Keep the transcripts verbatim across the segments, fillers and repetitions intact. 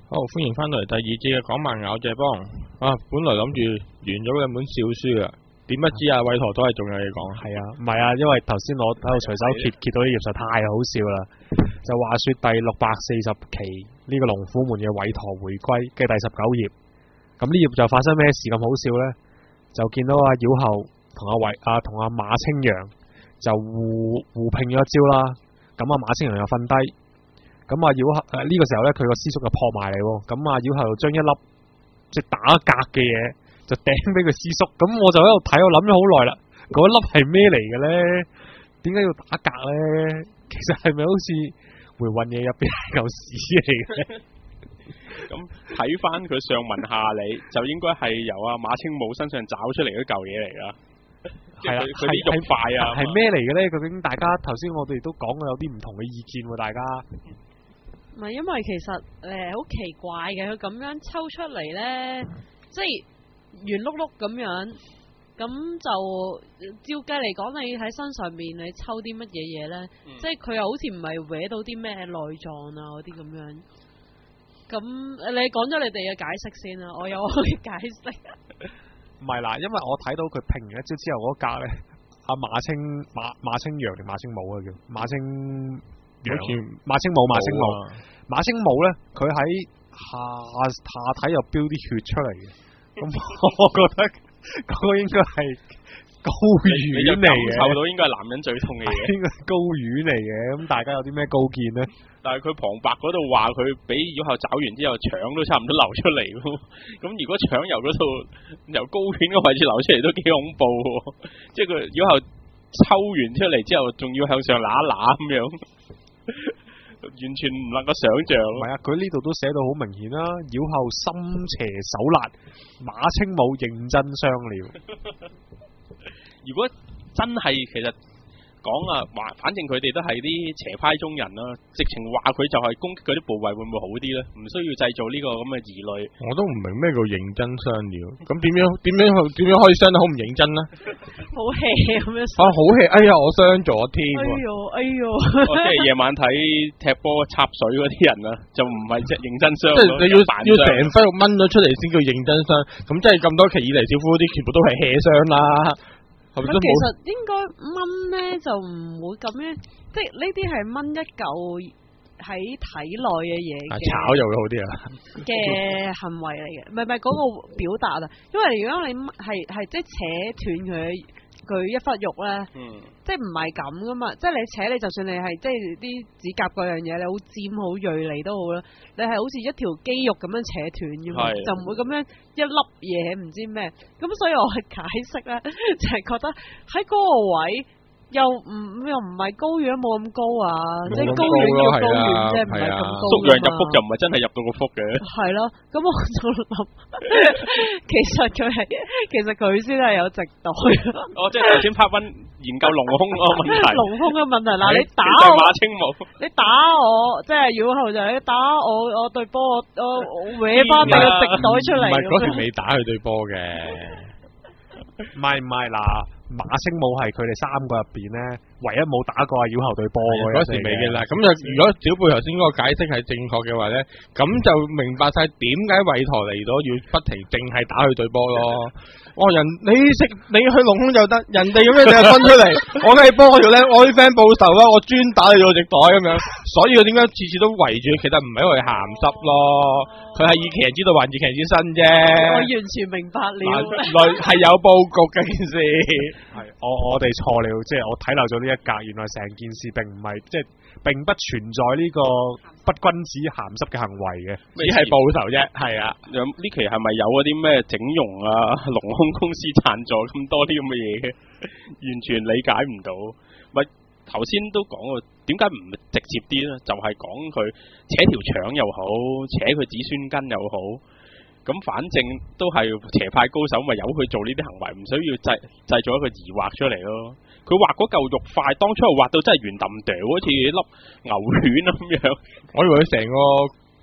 好，歡迎翻到嚟第二節嘅講漫咬謝幫啊！本來諗住完咗兩本小書啊，點不知啊，韋陀都係仲有嘢講。 係啊，唔係啊，因為頭先我喺度隨手揭揭到啲頁實太好笑啦。就話說第六百四十期呢、這個龍虎門嘅韋陀回歸嘅第十九頁，咁呢頁就發生咩事咁好笑呢？就見到阿妖后同阿韋啊同阿馬青陽就互互拼咗一招啦。咁阿馬青陽又瞓低。咁啊妖后誒呢個時候咧，佢個師叔就撲埋嚟，咁啊妖后就將一粒即係打格嘅嘢就掟俾佢師叔，咁我就喺度睇，我諗咗好耐啦，嗰粒係咩嚟嘅咧？點解要打格咧？其實係咪好似回魂夜入邊嚿屎嚟嘅？ 咁睇翻佢上文下理，就應該係由阿馬青武身上找出嚟嗰嚿嘢嚟噶。 係啦， 佢啲肉塊啊， 係咩嚟嘅咧？究竟大家頭先我哋都講過有啲唔同嘅意見喎，大家。 唔係，因為其實誒好、呃、奇怪嘅，佢咁樣抽出嚟咧，即係圓碌碌咁樣，咁就照計嚟講，你喺身上面你抽啲乜嘢嘢咧？嗯、即係佢又好似唔係搲到啲咩內臟啊嗰啲咁樣。咁你講咗你哋嘅解釋先啦，我有我嘅解釋。 唔係啦，因為我睇到佢拼完一招之後嗰格咧，阿馬青馬馬青陽定馬青武啊叫馬青。好似馬青武，馬青武，馬青武咧，佢喺下下體又飆啲血出嚟嘅，咁我覺得嗰個應該係睾丸嚟嘅， 嗅到應該係男人最痛嘅嘢， 應該係睾丸嚟嘅。咁大家有啲咩高見咧？ 但係佢旁白嗰度話佢俾妖后找完之後，腸都差唔多流出嚟咯。咁如果腸由嗰度由睾丸嘅位置流出嚟，都幾恐怖喎。即係佢妖后抽完出嚟之後，仲要向上揦一揦咁樣。完全唔能夠想象。 唔係啊，佢呢度都寫到好明顯啦。妖后心邪手辣，馬青武認真相料。 如果真係其實講啊，話反正佢哋都係啲邪派中人啦，直情話佢就係攻擊嗰啲部位會唔會好啲咧？唔需要製造呢個咁嘅疑慮。 我都唔明咩叫認真相料。咁點樣點樣點樣可以傷得好唔認真咧？ 好氣咁樣。 啊，好氣！哎呀，我傷咗添。 哎呦，哎呦！ 我即係夜晚睇踢波插水嗰啲人啊，就唔係即係認真傷。 即係你要要成塊肉掹咗出嚟先叫認真傷。咁即係咁多期以嚟，小夫啲全部都係 hea 傷啦。 其實應該掹咧就唔會咁樣，即係呢啲係掹一嚿喺體內嘅嘢嘅， 炒又會好啲啊嘅行為嚟嘅，唔係唔係嗰個表達啊，因為如果你係係即係扯斷佢佢一忽肉咧，嗯、即係唔係咁噶嘛，即係你扯你就算你係即係啲指甲嗰樣嘢，你好尖好銳利都好啦，你係好似一條肌肉咁樣扯斷噶嘛，是就唔會咁樣一粒嘢唔知咩，咁所以我係解釋咧，就係、是、覺得喺嗰個位。又唔又唔係高遠冇咁高啊，即係高遠要高遠啫，唔係咁高。 縮陽入腹就唔係真係入到個腹嘅。 係咯，咁我就諗，其實佢係，其實佢先係有直袋。 哦，即係頭先 part one 研究隆胸個問題。 隆胸嘅問題，嗱你打我， 馬青武， 你打我，即係妖后就你打我，我對波我我搲翻你個直袋出嚟。 唔係嗰時未打佢對波嘅， 唔係唔係嗱。馬青武係佢哋三個入邊咧，唯一冇打過阿妖后對波嗰時未嘅啦。咁就如果小貝頭先嗰個解釋係正確嘅話咧，咁就明白晒點解韋陀嚟到要不停淨係打佢對波咯。哦，人你識你去隆胸就得，人哋咁樣就分出嚟，我梗係幫我條咧，我啲 friend 報仇啦，我專打你做直袋咁樣。所以佢點解次次都圍住？其實唔係因為鹹濕咯，佢係以其人之道還治其人之身啫。 我完全明白了， 原來係有佈局嘅件事。 係我我哋錯了，即係我睇漏咗呢一格，原來成件事並唔係即係並不存在呢個不君子鹹濕嘅行為嘅， 只係報仇啫。係啊， 呢期係咪有嗰啲咩整容啊、隆胸公司贊助咁多啲咁嘅嘢嘅？完全理解唔到。咪頭先都講過，點解唔直接啲咧？就係講佢扯條腸又好，扯佢子孫根又好。咁反正都係邪派高手，咪由佢做呢啲行為，唔需要製製造一個疑惑出嚟咯。佢畫嗰嚿肉塊，當初畫到真係圓揼嗲，好似粒牛丸咁樣。 我以為佢成個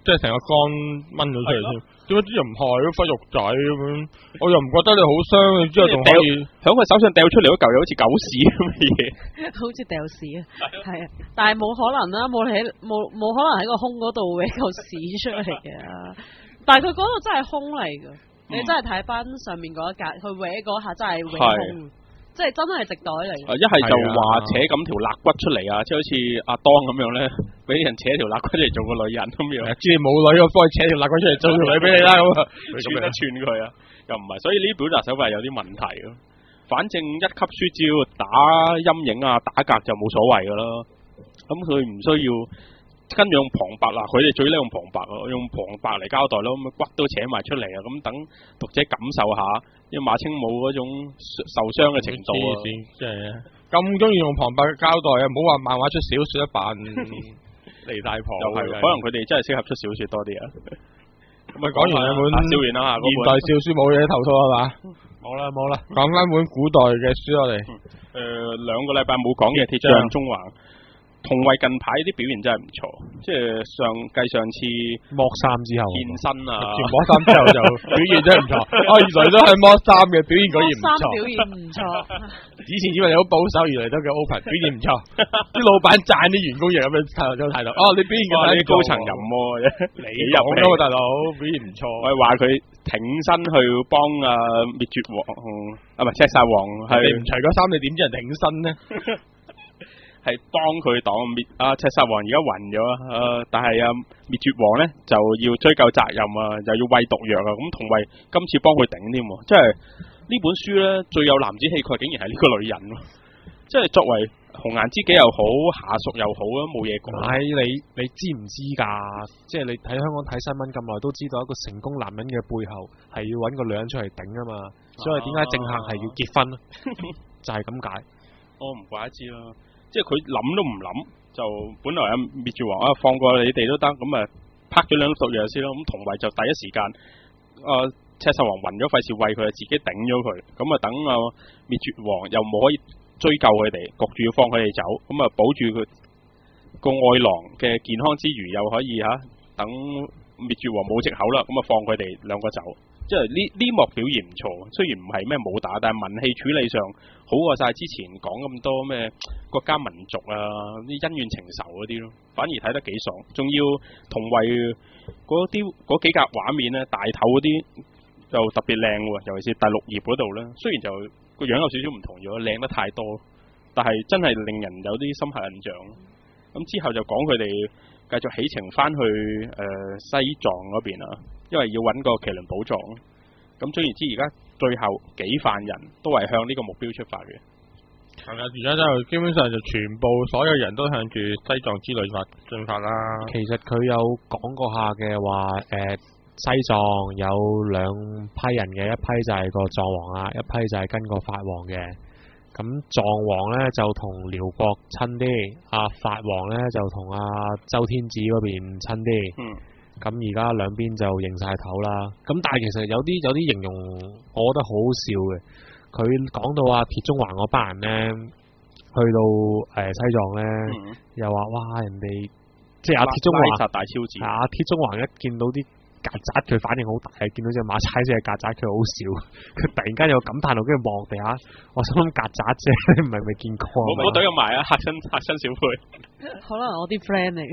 即係成個肝掹咗出嚟添。點解啲人唔係嗰忽肉仔咁樣？我又唔覺得你好傷，你之後仲可以響佢手上掉出嚟嗰嚿嘢好似狗屎咁嘅嘢， 好似掉屎啊，係啊，但係冇可能啦，冇喺冇冇可能喺個胸嗰度搲嚿屎出嚟嘅，但係佢嗰度真係胸嚟㗎，嗯、你真係睇翻上面嗰一格，佢搲嗰下真係搲胸。即係真係直袋嚟。一係就話扯咁條肋骨出嚟啊，即係好似阿當咁樣咧，俾人扯條肋骨出嚟做個女人咁樣。知你冇女，我幫你扯條肋骨出嚟做條女俾你啦咁啊，串一串佢啊，又唔係，所以呢啲表達手法有啲問題咯。反正一級書只要打陰影啊、打格就冇所謂噶啦。咁佢唔需要跟住用旁白啦，佢哋最叻用旁白咯，用旁白嚟交代咯，咁骨都扯埋出嚟啊，咁等讀者感受下，因為馬清武嗰種受傷嘅程度啊， 即係咁中意用旁白嘅交代啊，唔好話漫畫出小說一版離大譜， 又係可能佢哋真係適合出小說多啲啊。 咁咪講完一本笑完啦， 現代小說冇嘢投訴係嘛？ 冇啦冇啦， 講翻本古代嘅書我哋， 誒兩個禮拜冇講嘅鐵匠中華。同為近排啲表現真係唔錯，即係上繼上次剝衫之後健身啊， 剝衫之後就表現真係唔錯。哦，原來都係剝衫嘅表現果然唔錯。 表現唔錯。 以前以為你好保守，原來都幾 open，表現唔錯。啲老闆讚啲員工嘢咁樣睇到睇到，哦，你表現咁啲高層人喎， 你入咯大佬，表現唔錯。 我係話佢挺身去幫啊滅絕王啊，唔係赤煞王，係你唔除嗰衫，你點知人挺身呢？ 係幫佢擋滅啊！赤煞王而家暈咗啊！但係啊滅絕王咧就要追究責任啊，又要餵毒藥啊！咁同為今次幫佢頂添，即係呢本書咧最有男子氣概，竟然係呢個女人咯！即係作為紅顏知己又好，下屬又好啊，冇嘢講。 唉，你你知唔知㗎？即係你睇香港睇新聞咁耐，都知道一個成功男人嘅背後係要揾個女人出嚟頂啊嘛！所以點解政客係要結婚？就係咁解。 我唔怪得知啦。即係佢諗都唔諗，就本來啊滅絕王啊放過你哋都得，咁啊拍咗兩粒毒藥先咯。咁同為就第一時間，啊赤煞王暈咗，費事餵佢，自己頂咗佢。咁啊等啊滅絕王又冇可以追究佢哋，焗住要放佢哋走。咁啊保住佢個愛郎嘅健康之餘，又可以吓、啊、等滅絕王冇藉口啦。咁啊放佢哋兩個走。即係呢呢幕表現唔錯，雖然唔係咩武打，但係文戲處理上好過晒之前講咁多咩國家民族啊啲恩怨情仇嗰啲咯，反而睇得幾爽。仲要同為嗰啲嗰幾格畫面咧，大頭嗰啲就特別靚喎，尤其是第六頁嗰度咧，雖然就個樣有少少唔同咗，靚得太多，但係真係令人有啲深刻印象。咁之後就講佢哋繼續起程翻去誒、呃、西藏嗰邊啊。因為要揾個麒麟寶藏，咁總言之，而家最後幾犯人都係向呢個目標出發嘅。 係啊，而家就基本上就全部所有人都向住西藏之旅發進發啦。 其實佢有講過下嘅話，誒、呃、西藏有兩批人嘅，一批就係個藏王啊，一批就係跟個法王嘅。咁藏王咧就同遼國親啲，阿、啊、法王咧就同阿、啊、周天子嗰邊親啲。嗯。咁而家兩邊就認晒頭啦，咁但係其實有啲有啲形容，我覺得好好笑嘅。佢講到啊鐵中環嗰班人咧，去到誒、呃、西藏咧，嗯、又話哇人哋即係阿鐵中環大超子， 阿鐵中環一見到啲曱甴，佢反應好大，見到隻馬踩隻曱甴，佢好笑，佢突然間有感嘆號，跟住望地下，我心諗曱甴啫，你唔係未見過？ 我冇懟入埋啊，嚇親嚇親小佩。 可能我啲 friend 嚟。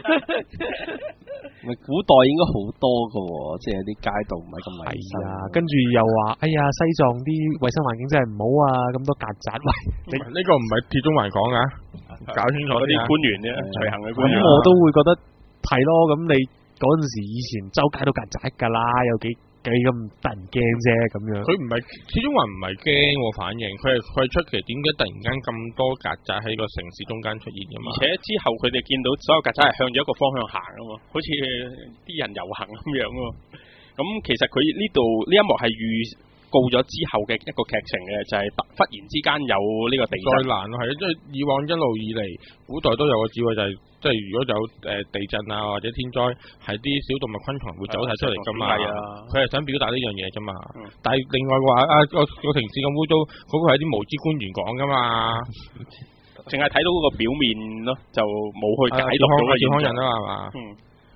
咪古代應該好多噶，即係啲街道唔係咁衛生。 係啊，跟住又話，哎呀，西藏啲衛生環境真係唔好啊，咁多曱甴。喂， 你呢個唔係鐵中環講噶，搞清楚啲官員啫，隨行嘅官員。 咁我都會覺得係咯，咁你嗰陣時以前周街都曱甴噶啦，有幾幾咁得人驚啫咁樣。 佢唔係鐵中環唔係驚我反應，佢係佢係出奇點解突然間咁多曱甴喺個城市中間出現噶嘛？ 而且之後佢哋見到所有曱甴係向住一個方向行啊嘛，好似啲人遊行咁樣啊。咁其實佢呢度呢一幕係預告咗之後嘅一個劇情嘅，就係、是、忽然之間有呢個地震。災難咯，係即係以往一路以嚟，古代都有個智慧，就係即係如果有誒地震啊或者天災，係啲小動物昆蟲會走晒出嚟噶嘛。係啊，佢係想表達呢樣嘢啫嘛。嗯、但係另外話啊個個城市咁污糟，嗰、那個係啲無知官員講噶嘛。淨係睇到嗰個表面咯，就冇去解讀到嘅現象。健康人啊嘛，嗯。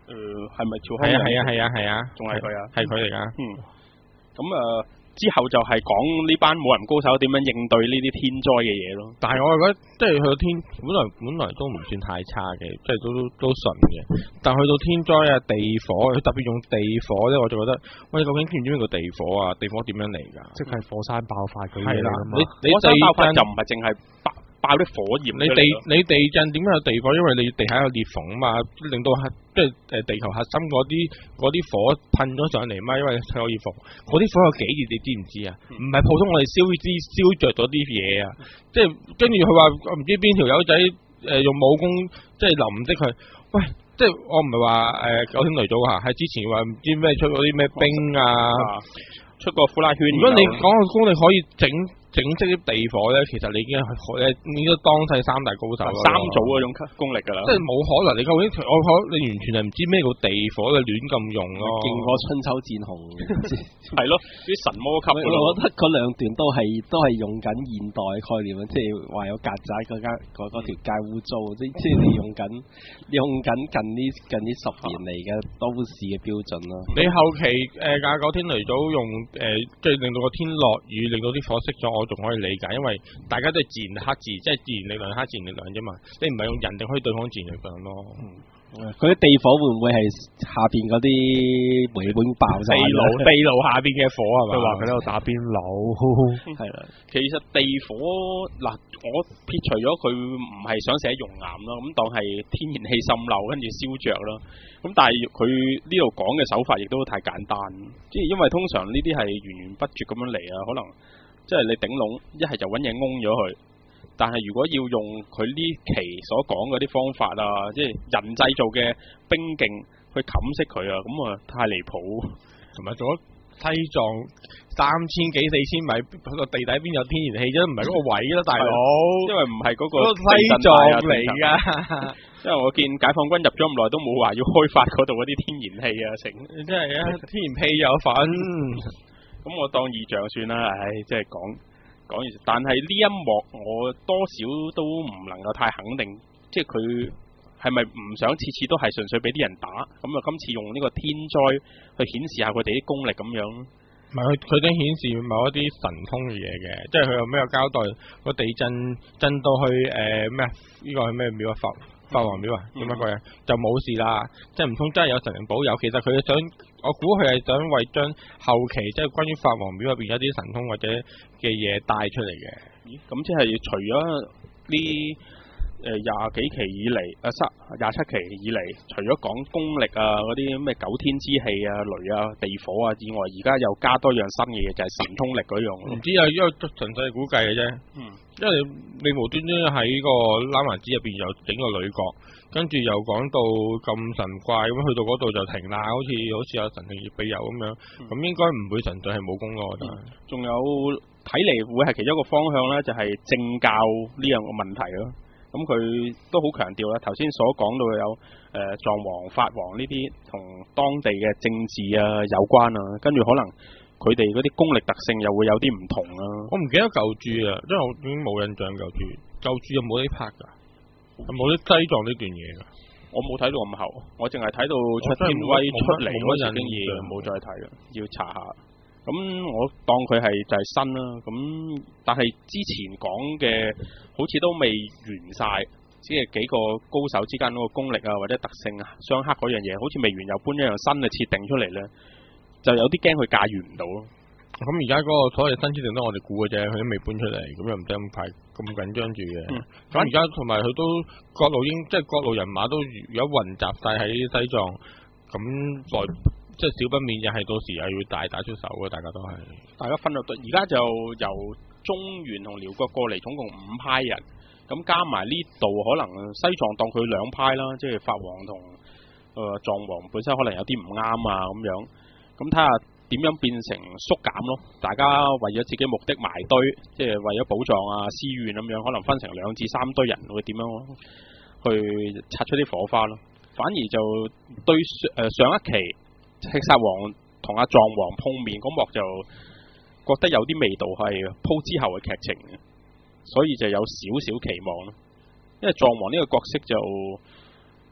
誒係咪趙匡胤？ 係啊係啊係啊係啊， 仲係佢啊， 係佢嚟㗎。 嗯，咁誒、呃、之後就係講呢班武林高手點樣應對呢啲天災嘅嘢咯。 但係我覺得即係去到天，本來本來都唔算太差嘅，即係都都都順嘅。但去到天災啊、地火，佢特別用地火咧，我就覺得，喂，究竟知唔知咩叫地火啊？地火點樣嚟㗎？ 即係火山爆發嗰啲係啦， 嘢你你火山爆發地就唔係淨係爆爆啲火焰出嚟咯， 你地你地震點解有地火？因為你地下有裂縫啊嘛，令到核即係誒地球核心嗰啲嗰啲火噴咗上嚟嘛，因為佢有裂縫，嗰啲火有幾熱，你知唔知啊？唔係普通我哋燒啲燒着咗啲嘢啊，即係跟住佢話唔知邊條友仔誒用武功即係淋熄佢，喂，即係我唔係話誒九天雷祖嚇，係之前話唔知咩出嗰啲咩冰啊， 出個呼啦圈。 如果你講個功力可以整。整熄啲地火咧，其實你已經係誒應該當世三大高手啦， 三組嗰種功力㗎啦。 即係冇可能，你究竟我可你完全係唔知咩叫地火，你亂咁用咯。 勁過春秋戰紅， 係咯，啲神魔級。 我覺得嗰兩段都係都係用緊現代概念啊，即係話有曱甴嗰間嗰嗰條街污糟，即即係你用緊用緊近呢近呢十年嚟嘅都市嘅標準咯。 你後期誒廿九天雷祖用誒即係令到個天落雨，令到啲火熄咗。我仲可以理解，因為大家都係自然克自，即係自然力量克自然力量啫嘛。你唔係用人哋可以對抗自然力量咯。 佢啲、嗯、地火會唔會係下邊嗰啲煤本爆炸？ 地爐地爐下邊嘅火係嘛？ 佢話佢喺度打邊爐， 係啦。其實地火嗱，我撇除咗佢唔係想寫熔岩啦，咁當係天然氣滲漏跟住燒着啦。咁但係佢呢度講嘅手法亦都太簡單，即係因為通常呢啲係源源不絕咁樣嚟啊，可能。即係你頂籠，一係就揾嘢㧬咗佢。但係如果要用佢呢期所講嗰啲方法啊，即係人製造嘅兵徑去冚熄佢啊，咁啊太離譜。 同埋做咗西藏三千幾四千米個地底邊有天然氣啫，唔係嗰個位啦，大佬。因為唔係嗰個西藏嚟㗎。因為我見解放軍入咗咁耐都冇話要開發嗰度嗰啲天然氣啊，成真係啊，天然氣有份。咁我當異象算啦，唉，即係講講完。但係呢一幕我多少都唔能夠太肯定，即係佢係咪唔想次次都係純粹俾啲人打？咁啊，今次用呢個天災去顯示下佢哋啲功力咁樣。唔係佢佢都顯示某一啲神通嘅嘢嘅，即係佢有咩有交代個地震震到去誒咩啊？呢、這個係咩廟啊？法法王廟啊？點乜鬼啊？就冇事啦，即係唔通真係有神靈保佑？其實佢想。我估佢係想為將後期即係關於法王廟入邊一啲神通或者嘅嘢帶出嚟嘅。咦？咁即係除咗呢誒廿幾期以嚟，誒三廿七期以嚟，除咗講功力啊嗰啲咩九天之氣啊、雷啊、地火啊以外，而家又加多樣新嘅嘢，就係、是、神通力嗰樣。唔知啊，因為純粹估計嘅啫。嗯。因為你無端端喺個拉環子入邊又整個女角。跟住又講到咁神怪，咁去到嗰度就停啦，好似好似有神靈熱庇佑咁樣，咁、嗯、應該唔會純粹係武功咯，我覺得。仲有睇嚟會係其中一個方向咧，就係政教呢樣個問題咯。咁佢都好強調啦，頭先所講到有誒藏王、法王呢啲同當地嘅政治啊有關啊，跟住可能佢哋嗰啲功力特性又會有啲唔同啊。我唔記得舊注啊，因為我已經冇印象舊注，舊注有冇呢 part 㗎？有冇啲西藏呢段嘢噶？我冇睇到咁後，我淨係睇到出天威出嚟嗰陣嘢，冇再睇啦，要查下。咁我當佢係就係新啦。咁但係之前講嘅好似都未完晒，即係幾個高手之間嗰個功力啊或者特性相克嗰樣嘢，好似未完，又搬一樣新嘅設定出嚟咧，就有啲驚佢駕馭唔到咯。咁而家嗰個所謂新設定都係我哋估嘅啫，佢都未搬出嚟，咁又唔使咁快咁緊張住嘅。咁而家同埋佢都各路英，即係各路人馬都如果混雜晒喺西藏，咁在即係少不免又係到時又要大打出手嘅，大家都係。大家分咗隊，而家就由中原同遼國過嚟，總共五派人，咁加埋呢度可能西藏當佢兩派啦，即係法王同誒藏王本身可能有啲唔啱啊咁樣，咁睇下。點樣變成縮減咯？大家為咗自己目的埋堆，即係為咗寶藏啊、私怨咁樣，可能分成兩至三堆人，會點樣去擦出啲火花咯？反而就對誒上一期赤煞王同阿藏王碰面嗰幕就覺得有啲味道係鋪之後嘅劇情嘅，所以就有少少期望咯。因為藏王呢個角色就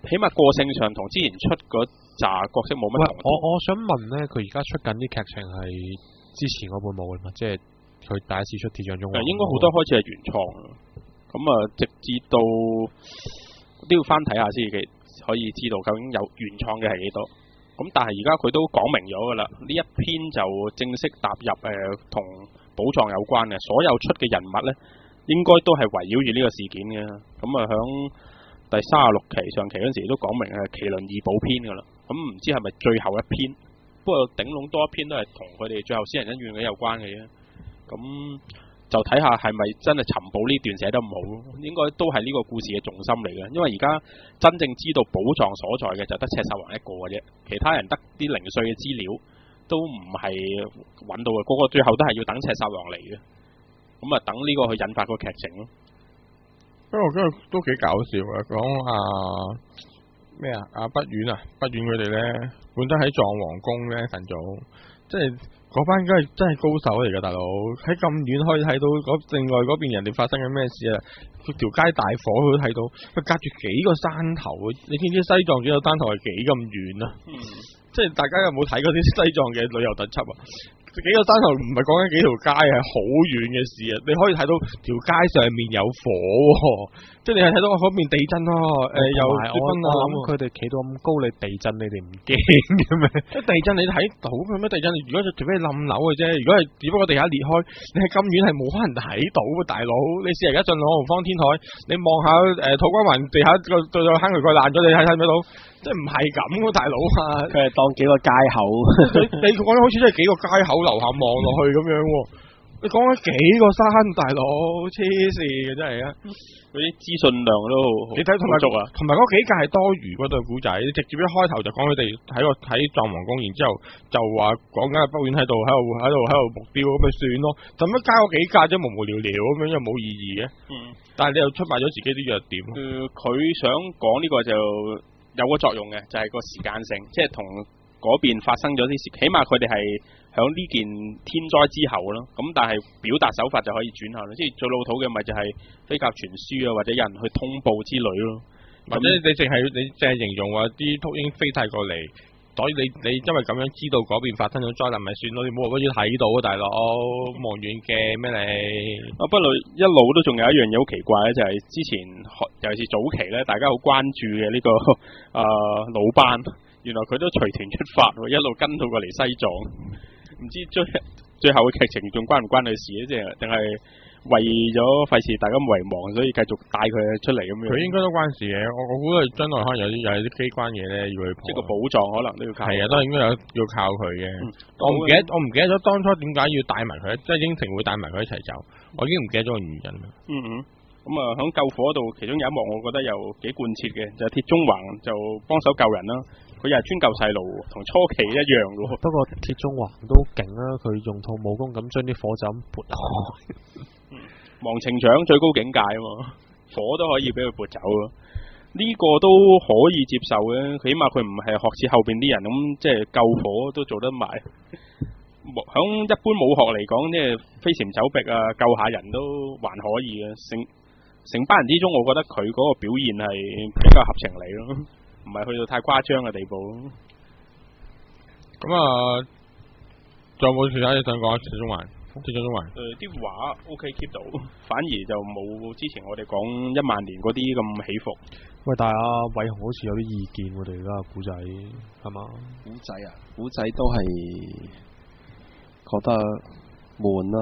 起碼個性上同之前出嗰扎角色冇乜同。 我我想問咧，佢而家出緊啲劇情係之前嗰本冇嘅嘛？即係佢第一次出《鐵匠中華》。 應該好多開始係原創，咁啊，直至到都要翻睇下先，可以知道究竟有原創嘅係幾多。咁但係而家佢都講明咗噶啦，呢一篇就正式踏入誒同寶藏有關嘅，所有出嘅人物咧，應該都係圍繞住呢個事件嘅。咁啊，響第三十六期上期嗰陣時都講明係麒麟二寶篇噶啦。咁唔知係咪最後一篇？不過頂籠多一篇都係同佢哋最後仙人恩怨嘅有關嘅啫。咁就睇下係咪真係尋寶呢段寫得唔好咯？應該都係呢個故事嘅重心嚟嘅，因為而家真正知道寶藏所在嘅就得赤煞王一個嘅啫，其他人得啲零碎嘅資料都唔係揾到嘅，個個最後都係要等赤煞王嚟嘅。咁啊，等呢個去引發個劇情咯。 不過嗰個都幾搞笑啊！講啊咩啊？阿北遠啊，北遠佢哋咧，本身喺藏王宮咧，晨早即係。嗰班梗係真係高手嚟㗎，大佬喺咁遠可以睇到嗰另外嗰邊人哋發生緊咩事啊！條街大火佢都睇到，佢隔住幾個山頭，你知唔知西藏幾個山頭係幾咁遠啊？嗯、即係大家有冇睇嗰啲西藏嘅旅遊特輯啊？幾個山頭唔係講緊幾條街，係好遠嘅事啊！你可以睇到條街上面有火、哦，即係你係睇到嗰邊地震咯、哦，誒、呃、有雪崩啊！ 我諗佢哋企到咁高，你地震你哋唔驚嘅咩？ 即地震你睇到佢咩地震？如果除非你冧樓嘅啫，如果係只不過地下裂開，你係咁遠係冇可能睇到嘅，大佬。你試下而家進朗豪坊天台，你望下誒土瓜灣地下個個坑渠蓋爛咗，你睇睇唔睇到？即係唔係咁嘅，大佬啊！ 佢係當幾個街口， 你講得好似真係幾個街口樓下望落去咁樣喎。你講緊幾個山，大佬黐線嘅真係啊！ 嗰啲資訊量都你睇同埋足啊， 同埋嗰幾屆係多餘嗰對古仔，直接一開頭就講佢哋喺個喺藏王宮，然之後就話講緊北遠喺度喺度喺度喺度目標咁咪算咯。咁樣加嗰幾屆啫，無無聊聊咁樣又冇意義嘅。嗯，但係你又出賣咗自己啲弱點。 佢、呃、想講呢個就有個作用嘅，就係、是、個時間性，即係同嗰邊發生咗啲事，起碼佢哋係。響呢件天災之後咯，咁但係表達手法就可以轉下咯，即係最老土嘅咪就係飛鴿傳書啊，或者有人去通報之類咯， 或者你淨係你淨係形容話啲禿鷹飛晒過嚟，所以你你因為咁樣知道嗰邊發生咗災難咪算咯，你冇話好似睇到啊，大佬望遠鏡咩你？ 啊，不過一路都仲有一樣嘢好奇怪咧，就係、是、之前尤其是早期咧，大家好關注嘅呢、這個啊、呃、魯班，原來佢都隨團出發，一路跟到過嚟西藏。唔知最最後嘅劇情仲關唔關佢事咧？即係定係為咗費事大家遺忘，所以繼續帶佢出嚟咁樣？佢應該都關事嘅。我我估係將來可能有啲有啲機關嘢咧，要佢即係個寶藏可能都要靠。 係啊，都係應該有要靠佢嘅、嗯。我唔記得我唔記得咗當初點解要帶埋佢，即係應承會帶埋佢一齊走。我已經唔記得咗個原因啦。 嗯嗯。咁啊，響救火度，其中有一幕我覺得又幾貫徹嘅，就係、是、鐵中橫就幫手救人啦。佢又係專救細路，同初期一樣嘅。 不過鐵中橫都勁啦，佢用套武功咁將啲火就咁撥開。 忘情掌最高境界啊嘛，火都可以俾佢撥走啊！呢、這個都可以接受嘅，起碼佢唔係學似後邊啲人咁，即係救火都做得埋。響一般武學嚟講，即係飛檐走壁啊，救下人都還可以嘅。成成班人之中，我覺得佢嗰個表現係比較合情理咯。唔係去到太誇張嘅地步咯。 咁啊，仲有冇其他嘢想講？鐵中環，鐵中環。誒，啲畫 OK keep 到，反而就冇之前我哋講一萬年嗰啲咁起伏。 喂，但係阿偉雄好似有啲意見，我哋而家古仔係嘛？ 古仔啊，古仔都係覺得悶啦，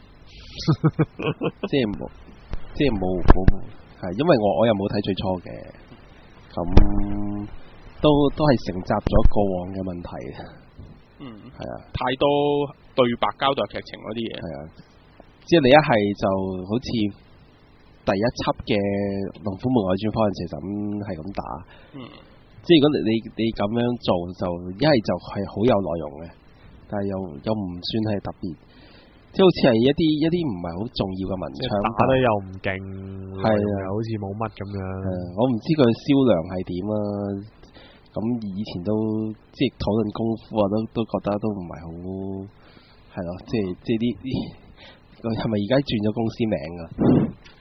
即係冇，即係冇冇，係因為我我又冇睇最初嘅。咁、嗯、都都係承襲咗過往嘅問題，嗯，係啊， 太多對白交代劇情嗰啲嘢， 係啊，即係你一係就好似第一輯嘅《龍虎門外傳》方陣時就咁係咁打，嗯，即係如果你你你咁樣做就一係就係好有內容嘅，但係又又唔算係特別。即係好似係一啲一啲唔係好重要嘅文章， 打得又唔勁， 係啊， 好似冇乜咁樣。 我唔知佢銷量係點啊。咁以前都即係討論功夫啊，都都覺得都唔係好係咯。即係即係啲啲，係咪而家轉咗公司名㗎？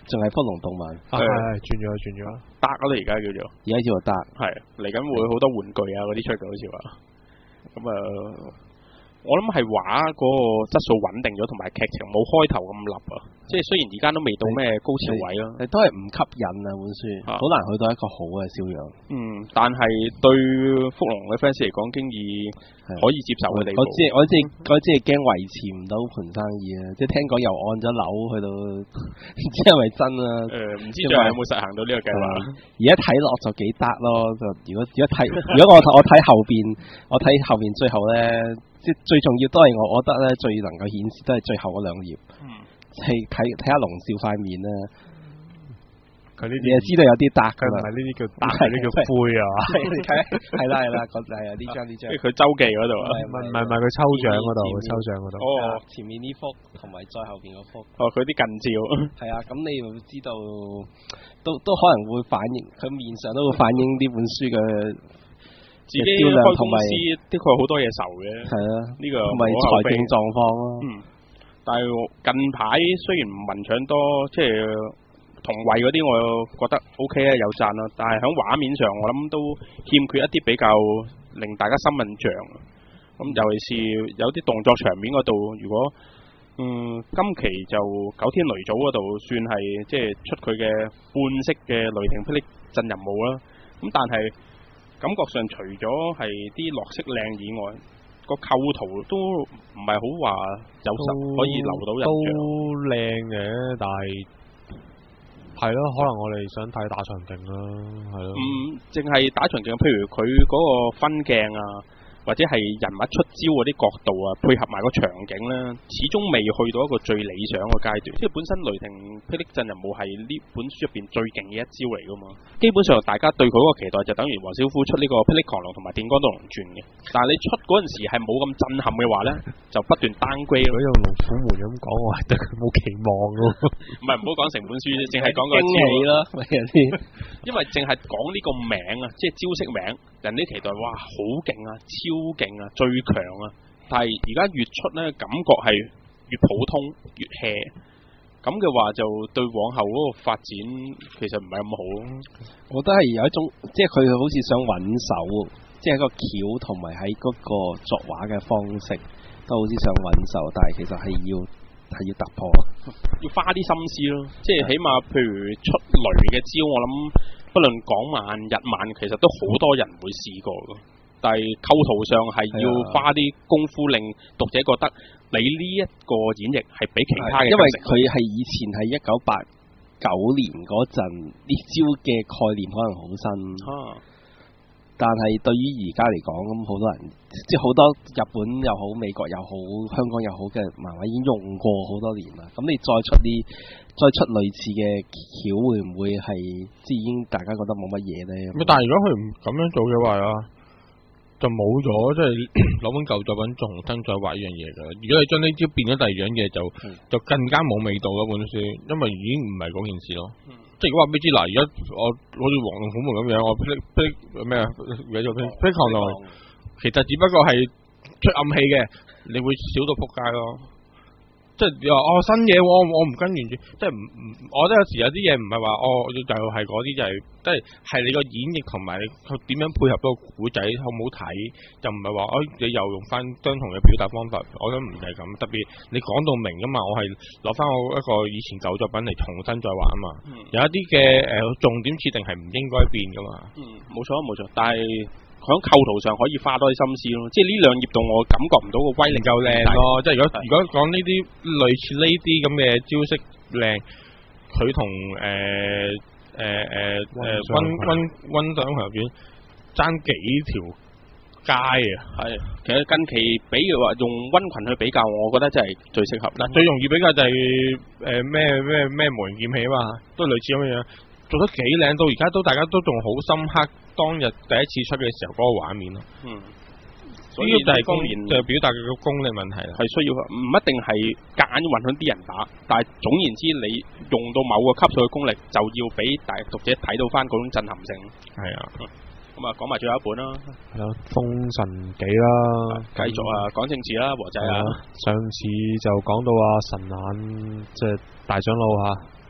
仲係福龍動漫， 係係轉咗轉咗， 得啦而家叫做， 而家叫做得， 係嚟緊會好多玩具啊嗰啲出嘅，好似話，咁啊。我諗係畫嗰個質素穩定咗，同埋劇情冇開頭咁立啊！即係雖然而家都未到咩高潮位咯， 都係唔吸引啊本書，好、啊、難去到一個好嘅銷量。 嗯，但係對福龍嘅 fans 嚟講，經已可以接受嘅地步。 我知我知我知係驚維持唔到盤生意啊！即係聽講又按咗樓去到，唔知係咪真啊？誒、呃，唔知最後有冇實行到呢個計劃？而家睇落就幾得咯，就如果如果睇如果我我睇後邊，我睇後邊最後咧。即最重要都係我，我覺得咧最能夠顯示都係最後嗰兩頁，係睇睇下龍少塊面啦。佢呢啲你就知道有啲得㗎啦，唔係呢啲叫得，係呢叫灰啊。係啦係啦，嗰就係呢張呢張。即係佢周記嗰度啊？唔係唔係唔係佢抽獎嗰度，抽獎嗰度。哦，前面呢幅同埋再後邊嗰幅。哦，佢啲近照。係啊，咁你會知道，都都可能會反映佢面上都會反映呢本書嘅。自己開公司的確好多嘢愁嘅，係啊，呢、這個同埋財政狀況咯。嗯，但係近排雖然唔文搶多，即係同位嗰啲，我覺得 O K 啊，有讚啦。但係喺畫面上，我諗都欠缺一啲比較令大家深印象。咁尤其是有啲動作場面嗰度，如果嗯今期就九天雷祖嗰度算係即係出佢嘅半式嘅雷霆霹靂震任務啦。咁但係。感覺上除咗係啲落色靚以外，個構圖都唔係好話有實可以留到印象。都靚嘅，但係係咯，可能我哋想睇打長鏡啦，係咯。嗯，淨係打長鏡，譬如佢嗰個分鏡啊。或者係人物出招嗰啲角度啊，配合埋個場景咧，始終未去到一個最理想嘅階段。即係本身雷霆霹靂震任務係呢本書入邊最勁嘅一招嚟噶嘛。基本上大家對佢嗰個期待就等於黃小虎出呢個霹靂狂龍同埋電光刀龍傳嘅。但係你出嗰陣時係冇咁震撼嘅話咧，就不斷 downgrade 咯。如果用龍虎門咁講，我係對佢冇期望咯。唔係唔好講成本書啫，淨係講個驚喜咯，因為淨係講呢個名啊，即係招式名，人哋期待哇好勁啊，超勁啊，最強啊！但係而家越出咧，感覺係越普通越 hea， 咁嘅話就對往後嗰個發展其實唔係咁好。我覺得係有一種，即係佢好似想穩手，即係個橋同埋喺嗰個作畫嘅方式都好似想穩手，但係其實係要係要突破，要花啲心思咯。即係起碼譬如出雷嘅招，我諗不論港漫日漫，其實都好多人會試過嘅。但係構圖上係要花啲功夫，令讀者覺得你呢一個演繹係比其他嘅，因為佢係以前係一九八九年嗰陣呢招嘅概念可能好新，啊、但係對於而家嚟講，咁好多人即係好多日本又好、美國又好、香港又好嘅漫畫已經用過好多年啦。咁你再出啲再出類似嘅橋，會唔會係即係已經大家覺得冇乜嘢咧？但係如果佢唔咁樣做嘅話啊？就冇咗，即係攞本舊作品重新再畫呢樣嘢㗎。如果你將呢招變咗第二樣嘢，就、嗯、就更加冇味道嗰本書，因為已經唔係嗰件事咯。嗯、即係如果話俾你知嗱，而家我好似黃龍虎門咁樣，我霹靂霹靂咩啊？咩叫霹霹靂狂龍？其實只不過係出暗器嘅，你會少到仆街咯。即係你話哦新嘢，我我唔跟完住，即係唔唔，我覺得有時有啲嘢唔係話哦就係嗰啲就係、是，即係係你個演繹同埋你點樣配合到個古仔好唔好睇，就唔係話哦你又用翻相同嘅表達方法，我覺得唔係咁。特別你講到明噶嘛，我係攞翻我一個以前舊作品嚟重新再畫啊嘛。嗯、有一啲嘅誒重點設定係唔應該變噶嘛。嗯，冇錯冇錯，但係。喺構圖上可以花多啲心思咯，即係呢兩頁度我感覺唔到個威力夠靚咯。即係如果如果講呢啲類似呢啲咁嘅招式靚，佢同誒誒誒誒溫溫溫上入邊爭幾條街啊！係，其實近期比如話用溫群去比較，我覺得真係最適合啦。最容易比較就係誒咩咩咩無形劍氣啊嘛，都係類似咁嘅樣。做得幾靚，到而家都大家都仲好深刻當日第一次出嘅時候嗰個畫面咯。嗯，所以就係功就係表達佢個功力問題啦。係需要唔一定係夾硬允許啲人打，但係總言之，你用到某個級數嘅功力，就要俾大讀者睇到翻嗰種震撼性。係啊，咁啊講埋最後一本啦。係咯，封神紀啦，繼續啊講政治啦，和仔啊。上次就講到啊神眼即係大長老嚇。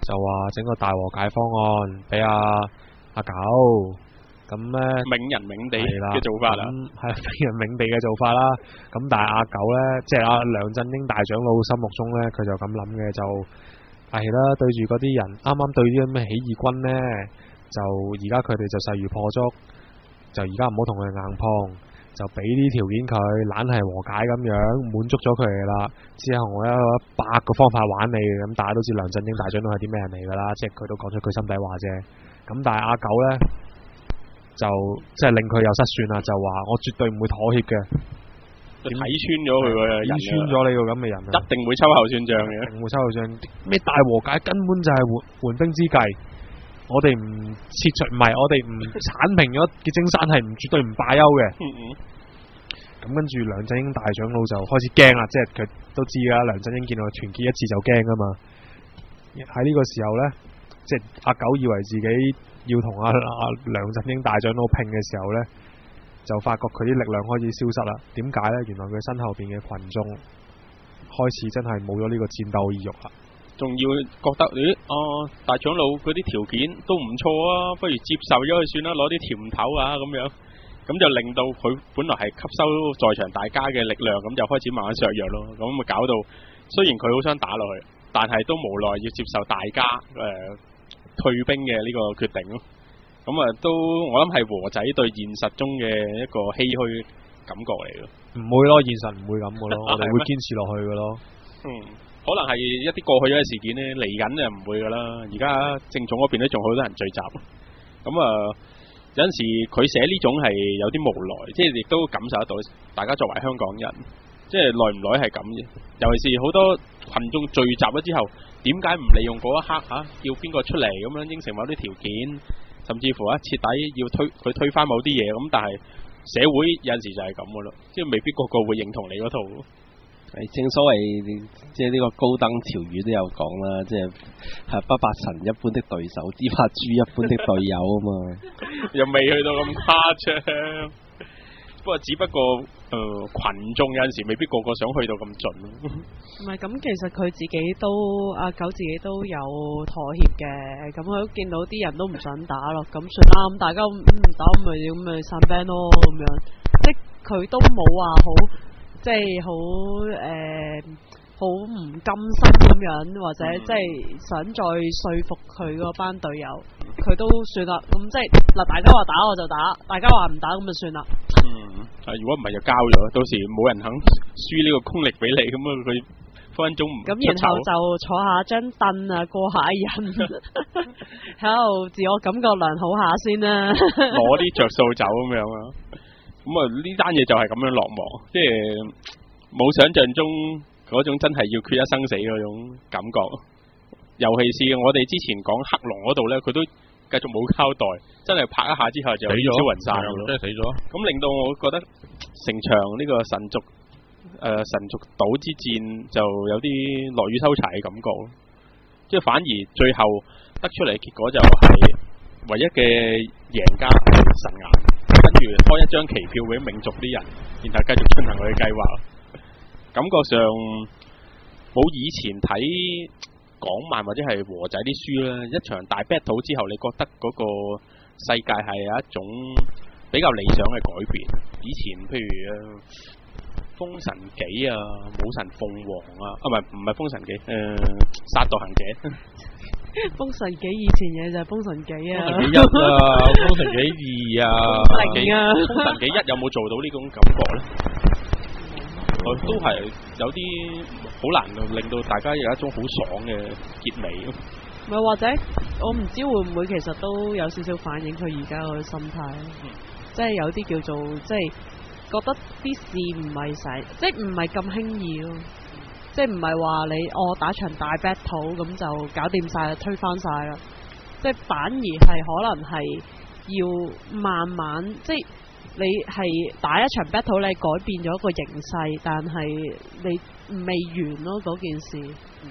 就話整個大和解方案俾阿阿九，咁咧冥人冥地嘅做法啦， 係冥人冥地嘅做法啦。咁但係阿九咧，即係阿梁振英大長老心目中咧，佢就咁諗嘅，就係啦，對住嗰啲人，啱啱對啲咁嘅起義軍咧，就而家佢哋就勢如破竹，就而家唔好同佢硬碰，就俾啲條件佢，懶係和解咁樣，滿足咗佢哋啦。之後我有一百個方法玩你，咁大家都知梁振英大長老係啲咩人嚟㗎啦，即係佢都講出佢心底話啫。咁但係阿九咧，就即係令佢又失算啦，就話我絕對唔會妥協嘅， 睇穿咗佢個人， 睇穿咗你個咁嘅人， 一定會秋後算賬嘅， 一定會秋後算賬。咩大和解根本就係緩緩兵之計，我哋唔撤除，唔係我哋唔剷平咗嘅青山係唔絕對唔罷休嘅。咁跟住梁振英大長老就開始驚啦，即係佢都知㗎，梁振英見到佢團結一致就驚㗎嘛。喺呢個時候呢，即係阿九以為自己要同阿阿梁振英大長老拼嘅時候呢，就發覺佢啲力量開始消失啦。點解呢？原來佢身後邊嘅群眾開始真係冇咗呢個戰鬥意欲啦。 仲要覺得咦，哦、啊，大長老嗰啲條件都唔錯啊，不如接受咗佢算啦，攞啲甜頭啊咁樣，咁就令到佢本來係吸收在場大家嘅力量，咁就開始慢慢削弱咯。咁咪搞到雖然佢好想打落去，但係都無奈要接受大家誒、呃、退兵嘅呢個決定咯。咁啊，都我諗係和仔對現實中嘅一個唏噓感覺嚟咯。 唔會咯，現實唔會咁嘅咯，我哋會堅持落去嘅咯。 嗯，可能係一啲過去咗嘅事件呢，嚟緊就唔會噶啦。而家政總嗰邊都仲好多人聚集，咁啊有陣時佢寫呢種係有啲無奈，即係亦都感受得到。大家作為香港人，即係耐唔耐係咁嘅。尤其是好多群眾聚集咗之後，點解唔利用嗰一刻嚇、啊，叫邊個出嚟咁樣應承某啲條件？甚至乎啊，徹底要推佢推翻某啲嘢咁，但係社會有陣時就係咁嘅咯，即係未必個個會認同你嗰套。 係正所謂，即係呢個高登潮語都有講啦，即係係不怕神一般的對手，只怕豬一般的隊友啊嘛。 又未去到咁誇張，不過只不過誒、呃、群眾有陣時未必個個想去到咁盡咯。 唔係咁，其實佢自己都阿九自己都有妥協嘅，咁佢都見到啲人都唔想打咯，咁算啦，咁大家唔打咪咁咪散 band 咯，咁樣，即係佢都冇話好，即係好誒，好唔甘心咁樣，或者即係想再說服佢嗰班隊友，佢都算啦，咁即係嗱，大家話打我就打，大家話唔打咁就算啦。 嗯，啊，如果唔係就交咗，到時冇人肯輸呢個功力俾你，咁啊佢分分鐘唔出醜。咁然後就坐下張凳啊，過下癮，喺度自我感覺良好下先啦， 攞啲着數走咁樣啊。咁啊呢單嘢就係咁樣落幕，即係冇想象中嗰種真係要決一生死嗰種感覺。尤其是我哋之前講黑龍嗰度咧，佢都繼續冇交代，真係拍一下之後就煙消雲散咯， 真係死咗。 咁令到我覺得成場呢個神族誒、呃、神族島之戰就有啲落雨收柴嘅感覺，即係反而最後得出嚟結果就係唯一嘅贏家係神眼，跟住開一張期票俾冥族啲人，然後繼續進行佢嘅計劃，感覺上冇以前睇港漫或者係和仔啲書咧，一場大 battle 之後，你覺得嗰個世界係有一種比較理想嘅改變。以前譬如啊，封神紀啊，武神鳳凰啊，啊唔係唔係封神紀，誒、呃、殺道行者。 封神紀以前嘢就係封神紀啊， 封神紀一啊，封神紀二啊， 零啊， 封神紀一有冇做到呢種感覺咧？我都係有啲好難令到大家有一種好爽嘅結尾。 唔係，或者我唔知會唔會其實都有少少反映佢而家個心態，嗯、即係有啲叫做即係覺得啲事唔係使，即係唔係咁輕易咯。即係唔係話你我、哦、打場大 battle 咁就搞掂晒，推翻晒啦。即係反而係可能係要慢慢即係。你係打一場 battle， 你改變咗一個形勢，但係你未完咯嗰件事。嗯、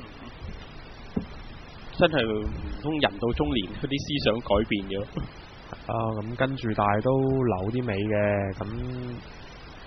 真係唔通人到中年嗰啲思想改變咗。 啊，咁跟住但係都留啲尾嘅，咁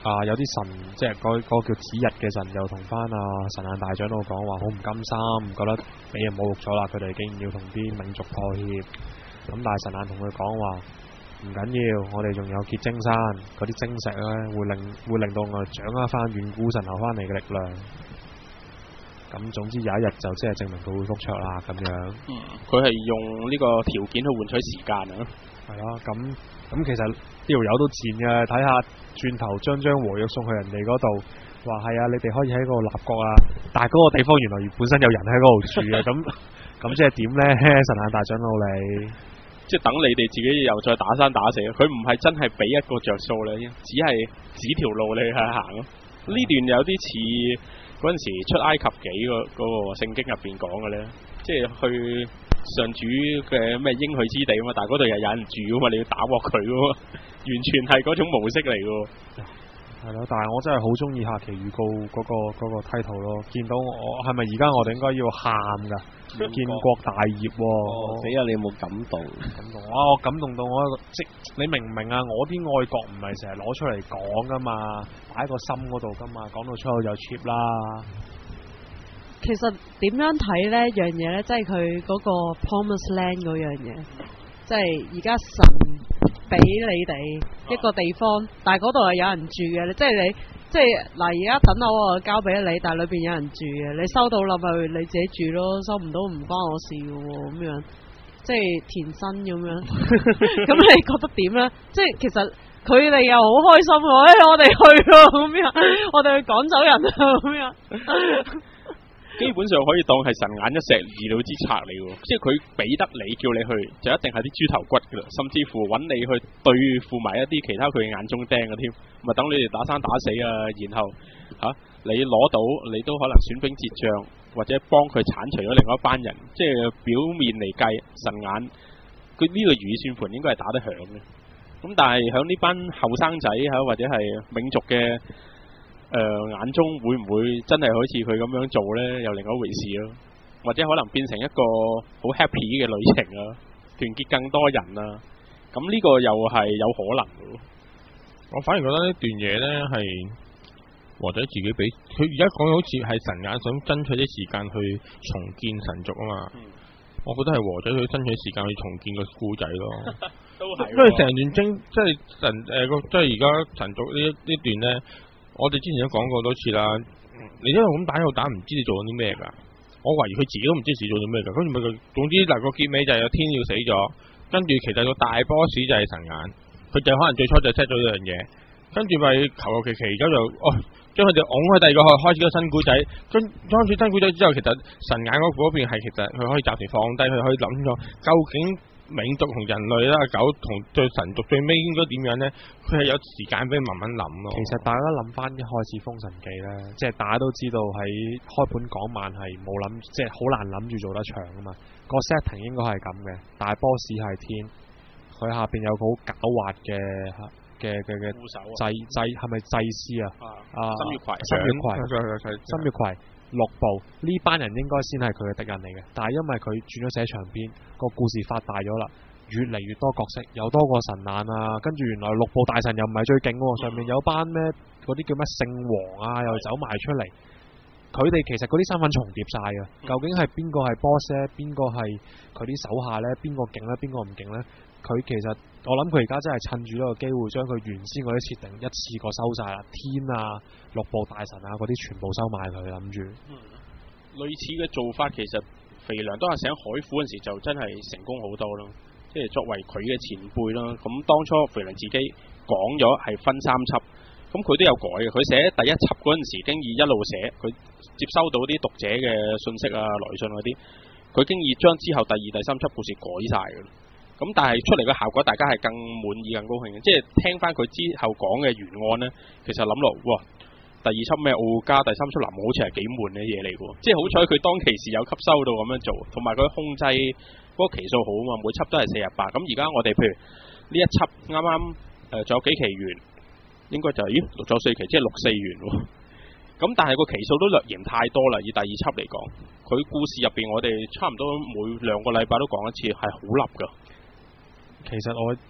啊有啲神即係嗰嗰個叫指日嘅神又同翻啊神眼大長老講話好唔甘心，覺得俾人侮辱咗啦，佢哋竟然要同啲民族妥協。咁但係神眼同佢講話唔緊要，我哋仲有結晶山嗰啲晶石咧，會令會令到我哋掌握翻遠古神留翻嚟嘅力量。咁總之有一日就即係證明佢會復出啦咁樣。 嗯，佢係用呢個條件去換取時間啊。 係咯，咁咁其實呢條友都賤嘅，睇下轉頭將將和約送去人哋嗰度，話係啊，你哋可以喺嗰度立國啊，但係嗰個地方原來本身有人喺嗰度住嘅，咁咁即係點呢？神眼大長老你， 即係等你哋自己又再打生打死，佢唔係真係俾一個着數咧，只係指條路你去行咯。呢段有啲似嗰陣時出埃及記嗰嗰個聖經入邊講嘅咧，即係去上主嘅咩應許之地啊嘛，但係嗰度又有人住啊嘛，你要打鑊佢啊嘛，完全係嗰種模式嚟嘅。 係咯，但係我真係好中意下期預告嗰、嗰個嗰、嗰個 title 咯，見到我係咪而家我哋應該要喊㗎？建國大業喎、哦！ 死啊！你有冇感動？ 感動啊！我感動到我一個即你明唔明啊？我啲愛國唔係成日攞出嚟講㗎嘛，擺喺個心嗰度㗎嘛，講到出去就 cheap 啦。 其實點樣睇呢一樣嘢呢？即係佢嗰個 Promised Land 嗰樣嘢，即係而家神俾你哋一個地方，啊、但係嗰度係有人住嘅，即係你即係嗱，而家等樓我交俾你，但係裏邊有人住嘅，你收到啦咪你自己住咯，收唔到唔關我事嘅喎，咁樣即係填身咁樣，咁你覺得點呢？即係其實佢哋又好開心喎、哎，我哋去咯咁樣，我哋去趕走人啊咁樣。 基本上可以當係神眼一石二鳥之策嚟喎，即係佢俾得你叫你去，就一定係啲豬頭骨噶啦，甚至乎揾你去對付埋一啲其他佢眼中釘嘅添，咪等你哋打生打死啊，然後嚇、啊、你攞到你都可能損兵折將，或者幫佢剷除咗另外一班人，即係表面嚟計神眼佢呢個如意算盤應該係打得響嘅，咁但係響呢班後生仔嚇或者係冥族嘅。誒、呃，眼中會唔會真係好似佢咁樣做呢？又另外一回事咯。或者可能變成一個好 happy 嘅旅程啊，團結更多人啊。咁呢個又係有可能嘅。 我反而覺得呢段嘢呢係和仔自己俾佢而家講好似係神眼想爭取啲時間去重建神族啊嘛。嗯、我覺得係和仔去爭取時間去重建個故仔咯。 都係。因為成段經即係神誒個、呃、即係而家神族呢呢段呢。我哋之前都講過多次啦，你一路咁打一路打，唔知你做緊啲咩㗎？我懷疑佢自己都唔知自己做緊咩㗎。跟住咪佢，總之嗱個結尾就係有天要死咗，跟住其實個大 boss 就係神眼，佢就可能最初就 set 咗呢樣嘢，跟住咪求求其其而家就哦將佢哋拱去第二個開開始個新古仔，跟開始新古仔之後，其實神眼嗰嗰邊係其實佢可以暫時放低，佢可以諗清楚究竟。冥族同人類啦，狗同對神族最尾應該點樣呢？佢係有時間俾你慢慢諗咯。 其實大家諗翻一開始《封神記》咧，即係大家都知道喺開盤講晚係冇諗，即係好難諗住做得長啊嘛。個 setting 應該係咁嘅，大 boss 係天，佢下邊有個好狡猾嘅嘅嘅嘅祭祭係咪祭司啊？啊， 心月葵， 心月葵，心月葵。六部呢班人應該先係佢嘅敵人嚟嘅，但係因為佢轉咗寫長篇，個故事發大咗啦，越嚟越多角色，有多個神眼啊，跟住原來六部大神又唔係最勁喎，上面有班咩嗰啲叫咩聖王啊，又走埋出嚟，佢哋其實嗰啲身份重疊晒嘅，究竟係邊個係 boss 咧？邊個係佢啲手下咧？邊個勁咧？邊個唔勁咧？佢其實我諗佢而家真係趁住呢個機會，將佢原先嗰啲設定一次過收晒啦，天啊、六部大神啊嗰啲全部收埋佢，諗住。 嗯，類似嘅做法其實肥良當日寫海虎嗰陣時就真係成功好多咯，即係作為佢嘅前輩啦。咁當初肥良自己講咗係分三輯，咁佢都有改嘅。佢寫第一輯嗰陣時經已一路寫，佢接收到啲讀者嘅信息啊、來信嗰啲，佢經已將之後第二、第三輯故事改晒嘅。咁但係出嚟嘅效果，大家係更滿意、更高興嘅。即係聽翻佢之後講嘅原案呢，其實諗落，哇！第二輯咩奧加，第三輯南好似係幾悶嘅嘢嚟嘅。即係好彩佢當其時有吸收到咁樣做，同埋佢控制嗰個期數好啊嘛，每輯都係四十八。咁而家我哋譬如呢一輯啱啱誒仲有幾期完，應該就係、咦六咗四期，即係六四完喎。咁但係個期數都略嫌太多啦。以第二輯嚟講，佢故事入邊我哋差唔多每兩個禮拜都講一次，係好立㗎。 其實我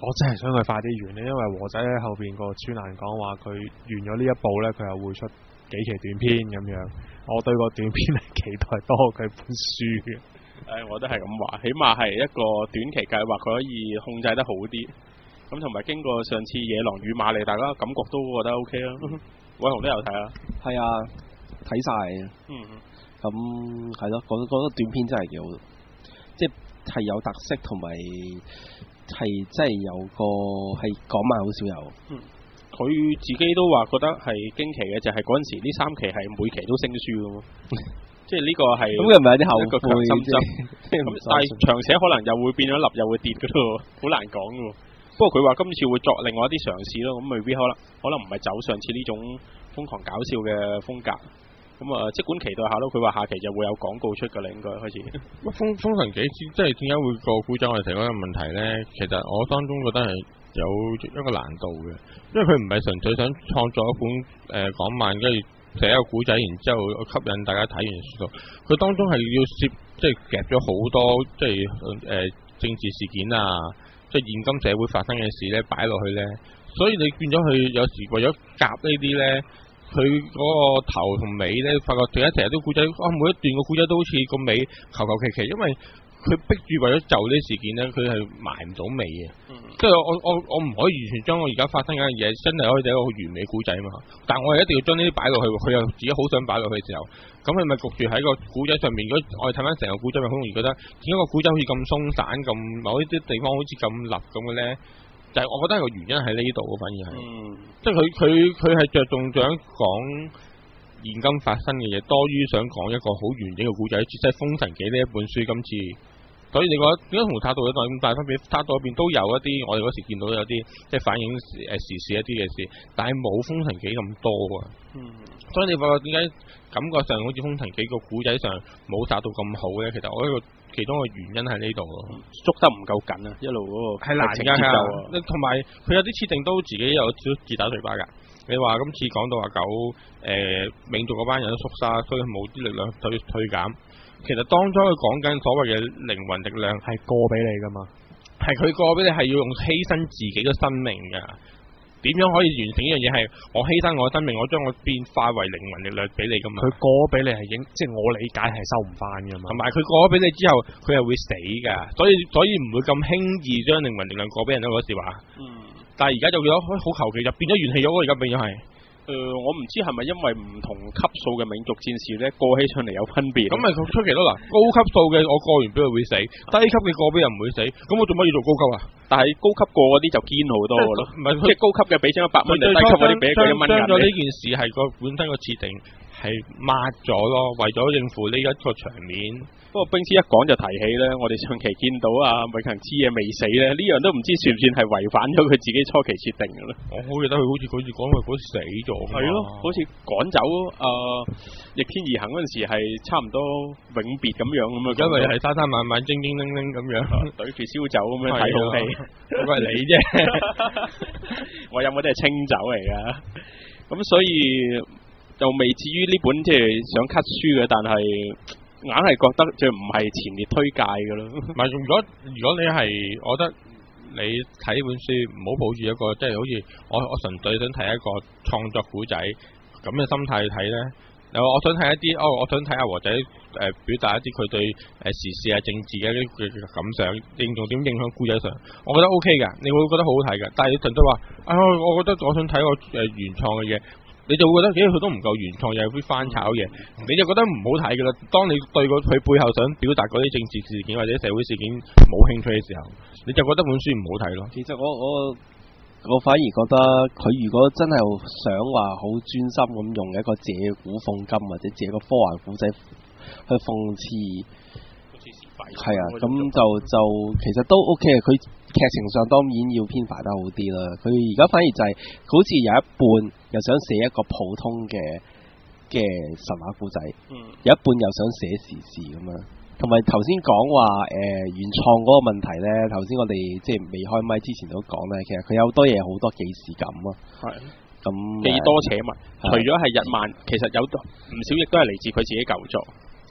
我真係想佢快啲完咧，因為和仔喺後邊個專欄講話佢完咗呢一部咧，佢又會出幾期短篇咁樣。我對個短篇係期待多佢本書嘅。 誒，我都係咁話，起碼係一個短期計劃，佢可以控制得好啲。咁同埋經過上次《野狼與瑪麗》，大家感覺都覺得 O K 啦。偉雄都有睇啊？ 係啊，睇晒。 嗯， 咁係咯，嗰嗰個短篇真係幾好，即係有特色同埋。係真係有個係港漫好少有， 嗯，佢自己都話覺得係驚奇嘅，就係嗰陣時呢三期係每期都升書嘅喎，即係呢個係咁佢唔係有啲後悔啫，咁但係長寫可能又會變咗立，又會跌嘅咯，好難講嘅喎。不過佢話今次會作另外一啲嘗試咯，咁未必可能可能唔係走上次呢種瘋狂搞笑嘅風格。咁啊，即管期待下咯。佢話下期就會有廣告出㗎啦，應該開始。 乜封封神紀即係點解會個古仔我哋成嗰個問題咧？其實我當中覺得係有一個難度嘅，因為佢唔係純粹想創作一本誒港漫，跟住寫一個古仔，然之後吸引大家睇完書到。佢當中係要攝即係夾咗好多即係誒、呃、政治事件啊，即係現今社會發生嘅事咧擺落去咧，所以你變咗佢有時為咗夾呢啲咧。佢嗰個頭同尾咧，發覺成日成日都古仔，啊每一段個古仔都好似個尾求求其其，因為佢逼住為咗就呢啲事件咧，佢係埋唔到尾嘅。嗯、即係我我我唔可以完全將我而家發生緊嘅嘢真係可以睇一個好完美古仔嘛。但我係一定要將呢啲擺落去，佢又自己好想擺落去嘅時候，咁佢咪焗住喺個古仔上面。如果我哋睇翻成個古仔，咪好容易覺得點解個古仔好似咁鬆散，咁某啲地方好似咁立咁嘅咧？就係我覺得係個原因喺呢度，反而係，嗯、即係佢佢佢係着重想講現今發生嘅嘢，多於想講一個好完整嘅故仔。即係《封神記》呢一本書，今次，所以你覺得點解同塔道有咁大分別？塔道嗰邊都有一啲，我哋嗰時見到有啲即係反映誒時事一啲嘅事，但係冇《封神記》咁多啊。嗯，所以你發覺點解感覺上好似《封神記》個古仔上冇達到咁好咧？其實我一個其中嘅原因喺呢度咯， 捉得唔夠緊啊！一路嗰個係難㗎，係啊，同埋佢有啲設定都自己有少少自打嘴巴㗎。你話今次講到話九誒冥族嗰班人都縮沙，所以冇啲力量退退減。其實當初佢講緊所謂嘅靈魂力量係過俾你㗎嘛， 係佢過俾你係要用犧牲自己嘅生命㗎。點樣可以完成呢樣嘢？係我犧牲我嘅生命，我將我變化為靈魂力量俾你㗎嘛？佢過俾你係應，即係我理解係收唔翻㗎嘛。 同埋佢過咗俾你之後，佢係會死㗎，所以所以唔會咁輕易將靈魂力量過俾人咯。嗰時話，嗯，但係而家就變咗好求其，就變咗元氣咗。而家變咗係。 誒、呃，我唔知係咪因為唔同級數嘅冥族戰士咧過起上嚟有分別？ 咁咪出奇咯嗱，高級數嘅我過完俾佢會死，低級嘅過俾人唔會死，咁我做乜要做高級啊？ 但係高級過嗰啲就堅好多咯，唔係即係高級嘅俾張一百蚊，低級嗰啲俾一個一蚊銀。 將咗呢件事係個本身個設定係抹咗咯，為咗應付呢一個場面。 不過冰師一講就提起咧，我哋上期見到啊永恆之夜未死咧，呢樣都唔知算唔算係違反咗佢自己初期設定嘅咧？ 我好記得佢好似好似講佢嗰時死咗。 係咯，好似趕走啊、呃、逆天而行嗰陣時係差唔多永別咁樣咁啊， 因為係沙沙慢慢精精靈靈咁樣對住燒酒咁樣睇好戲， 嗰個係你啫， 我飲嗰啲係清酒嚟噶，咁所以就未至於呢本即係想 cut 書嘅，但係。硬係覺得就唔係前列推介嘅咯。 唔係，如果如果你係，我覺得你睇呢本書唔好抱住一個即係好似我我純粹想睇一個創作古仔咁嘅心態去睇咧。我我想睇一啲哦，我想睇阿和仔誒、呃、表達一啲佢對誒時事啊政治嘅一啲嘅感想，應重點影響古仔上，我覺得 O K 㗎，你會覺得好好睇㗎。但係你純粹話啊，我覺得我想睇個誒原創嘅嘢。你就會覺得，咦，佢都唔夠原創，又係啲翻炒嘅，你就覺得唔好睇噶啦。當你對個佢背後想表達嗰啲政治事件或者社會事件冇興趣嘅時候，你就覺得本書唔好睇咯。 其實我我我反而覺得佢如果真係想話好專心咁用一個借古諷今或者借個科幻古仔去諷刺，係啊，咁就就其實都 OK 嘅。佢劇情上當然要編排得好啲啦。佢而家反而就係、是、好似有一半又想寫一個普通嘅嘅神話故仔，嗯、有一半又想寫時事咁樣。同埋頭先講話誒原創嗰個問題咧，頭先我哋即係未開麥之前都講咧，其實佢有好多嘢好多既視感啊。係咁幾多且密，除咗係日漫，其實有唔少亦都係嚟自佢自己舊作。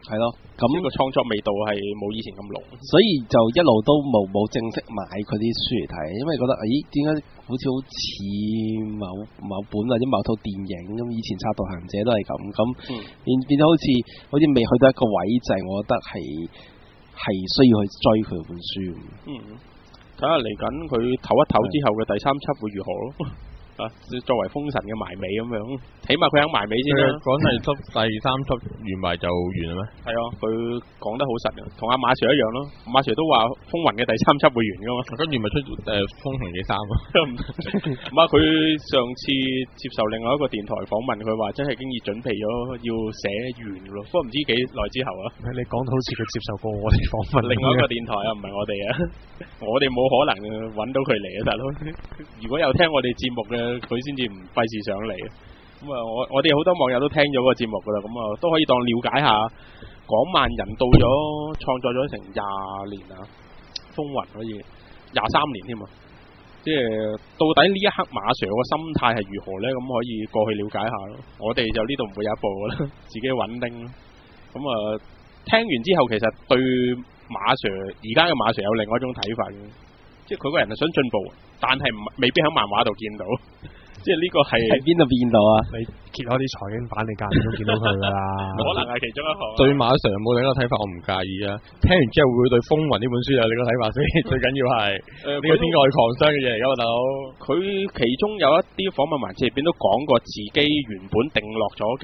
係咯，咁呢個創作味道係冇以前咁濃， 所以就一路都冇冇正式買佢啲書嚟睇，因為覺得咦點解好似好似某某本或者某套電影咁，以前《賊盜行者》都係咁，咁變變咗好似好似未去到一個位，就係我覺得係係需要去追佢本書。 嗯，睇下嚟緊佢唞一唞之後嘅第三輯會如何咯。啊，作為封神嘅埋尾咁樣，起碼佢肯埋尾先啦。 講第輯第三輯完埋就完啦咩？係啊，佢講得好實嘅，同阿馬 Sir 一樣咯。馬 Sir 都話風雲嘅第三輯會完噶嘛， 跟住咪出誒風行嘅三咯。 唔係佢上次接受另外一個電台訪問，佢話真係經已準備咗要寫完咯，不過唔知幾耐之後啊。 你講到好似佢接受過我哋訪問， 另外一個電台啊，唔係我哋啊，我哋冇可能揾到佢嚟啊，大佬。如果有聽我哋節目嘅，佢先至唔費事上嚟。咁啊，我我哋好多網友都聽咗個節目噶啦，咁啊都可以當了解下廣萬人到咗創作咗成廿年啊，風雲可以廿三年添啊，即係到底呢一刻馬 Sir 個心態係如何呢？咁可以過去了解下咯。我哋就呢度唔會有一步噶啦，自己穩定。咁啊，聽完之後其實對馬 Sir 而家嘅馬 Sir 有另外一種睇法嘅，即係佢個人係想進步，但係唔未必喺漫畫度見到。即係呢個係喺邊度變到啊？ 你揭開啲財經版，你間唔中見到佢噶啦。 可能係其中一項。 對馬 Sir 有冇另一個睇法？我唔介意啊。聽完之後會唔會對風雲呢本書有另一個睇法先？最緊要係呢個天外狂商嘅嘢嚟噶嘛，大佬。 佢其中有一啲訪問環節入邊都講過自己原本定落咗嘅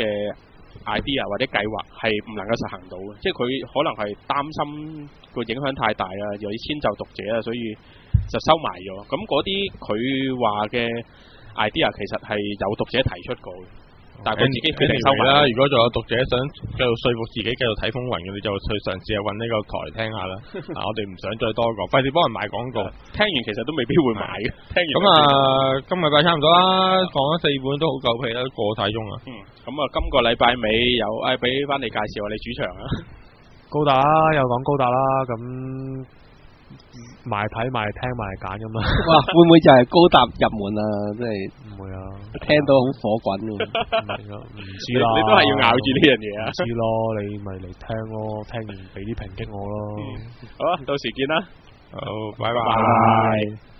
idea 或者計劃係唔能夠實行到嘅，即係佢可能係擔心個影響太大啊，又要遷就讀者啊，所以就收埋咗。咁嗰啲佢話嘅 idea 其實係有讀者提出過嘅，但係佢自己決定收埋啦。 如果仲有讀者想繼續說服自己繼續睇風雲嘅，你就去嘗試下揾呢個台聽下啦。啊，我哋唔想再多講，費事幫人賣廣告。 聽完其實都未必會買嘅。聽完咁啊，今個禮拜差唔多啦，講咗四本都好夠皮啦，過晒鐘啊。 嗯，咁啊，今個禮拜尾有誒俾翻你介紹下你主場啊。 高達啦，又講高達啦，咁賣睇賣聽賣揀咁啊！ 哇，會唔會就係高達入門啊？即係唔會啊， 聽到好火滾喎。 唔知啦， 你都係要咬住呢樣嘢啊！ 唔知咯，你咪嚟聽咯，聽完俾啲抨擊我咯。 好啊，到時見啦。 好，拜拜。 拜拜。